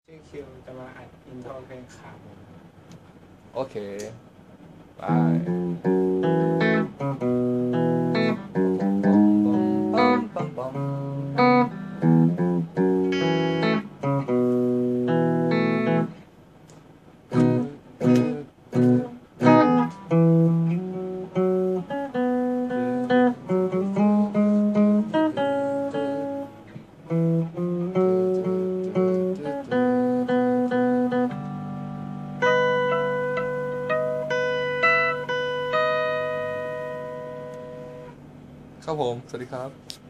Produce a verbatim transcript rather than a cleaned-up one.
ชื่อคิวจะมาอัดอินโทรเพลงขาหมูโอเคบายปัมปัมปัมปัมครับผมสวัสดีครับ